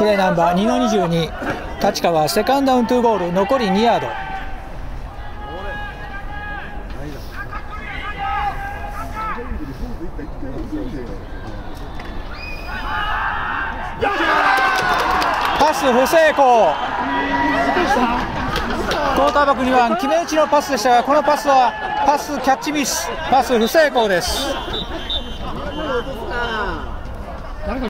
プレーナンバー2の22、立川セカンドダウン2ゴール、残り2ヤード。パス不成功。クォーターバックには決め打ちのパスでしたが、このパスはパスキャッチミス、パス不成功です。